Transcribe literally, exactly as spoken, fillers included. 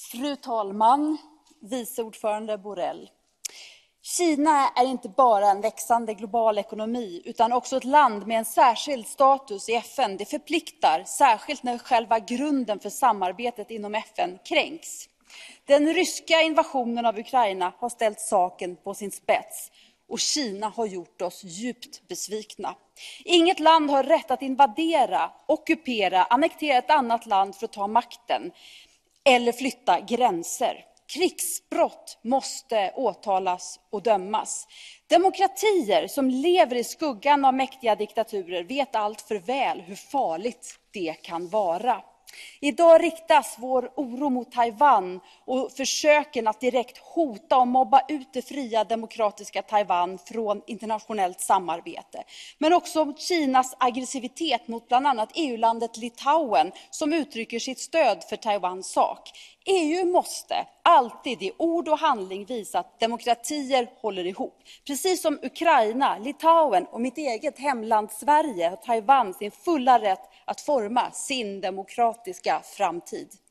Fru talman, vice ordförande Borrell. Kina är inte bara en växande global ekonomi utan också ett land med en särskild status i F N. Det förpliktar, särskilt när själva grunden för samarbetet inom F N kränks. Den ryska invasionen av Ukraina har ställt saken på sin spets och Kina har gjort oss djupt besvikna. Inget land har rätt att invadera, ockupera, annektera ett annat land för att ta makten eller flytta gränser. Krigsbrott måste åtalas och dömas. Demokratier som lever i skuggan av mäktiga diktaturer vet allt för väl hur farligt det kan vara. Idag riktas vår oro mot Taiwan och försöken att direkt hota och mobba ut det fria demokratiska Taiwan från internationellt samarbete. Men också mot Kinas aggressivitet mot bland annat E U-landet Litauen som uttrycker sitt stöd för Taiwans sak. E U måste alltid i ord och handling visa att demokratier håller ihop. Precis som Ukraina, Litauen och mitt eget hemland Sverige har Taiwan sin fulla rätt att forma sin demokratiska framtid.